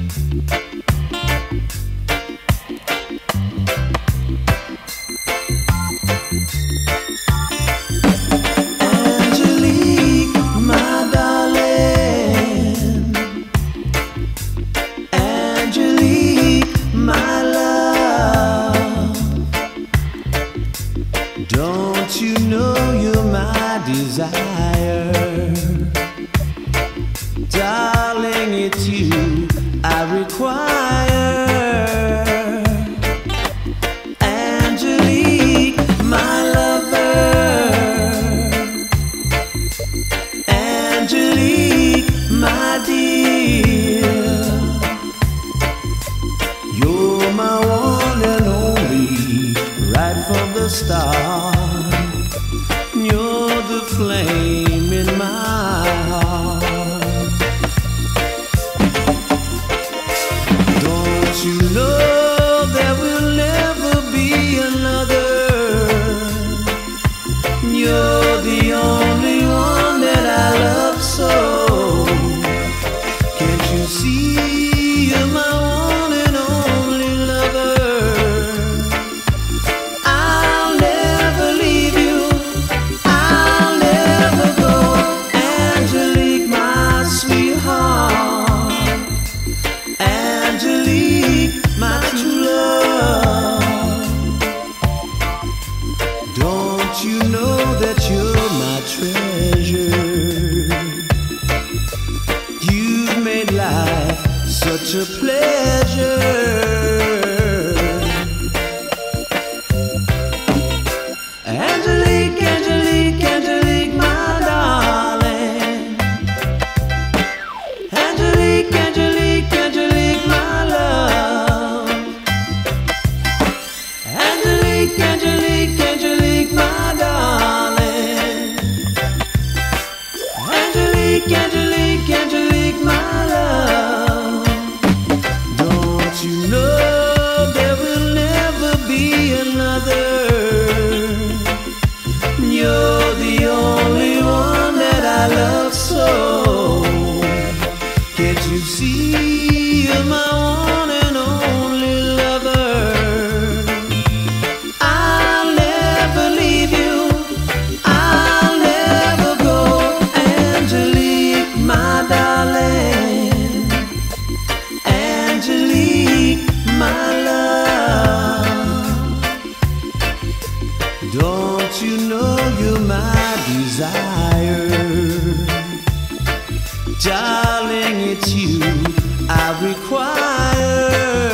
Don't you know you're my desire? Darling, it's you I require. Angelique, my lover. Angelique, my dear. You're my one and only, right from the start. You're the flame in my heart. Don't you know there will never be another? You're the only one that I love so. Can't you see you're my one and only lover? I'll never leave you, I'll never go. Angelique, my sweetheart. Angelique, my true love. Don't you know that you're my treasure? You've made life such a pleasure. Angelique, Angelique, Angelique, my darling. Angelique, Angelique, Angelique, my love. Angelique, Angelique, Angelique, my darling. Angelique, Angelique, Angelique, my love. Don't you know there will never be another? You're the only one that I love so. Can't you see you're my one and only lover? I'll never leave you, I'll never go. Angelique, my darling. Angelique, my love. Don't you know you're my desire? Darling, it's you I require.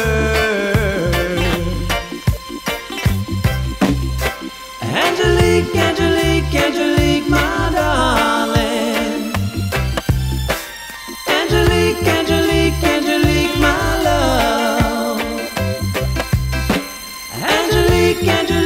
Angelique, Angelique, Angelique, my darling. Angelique, Angelique, Angelique, my love. Angelique, Angelique.